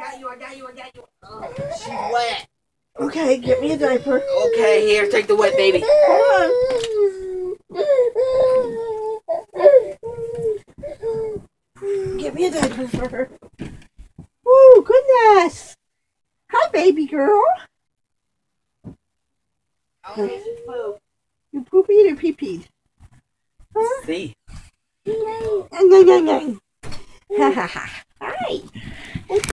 got you. Oh, she's wet. Okay, get me a diaper. Okay, here, take the wet baby. Hold on. Get me a diaper for her. Oh, goodness. Hi, baby girl. Oh, You poopied or pee-peed? Huh? see. Ha ha ha. Hi.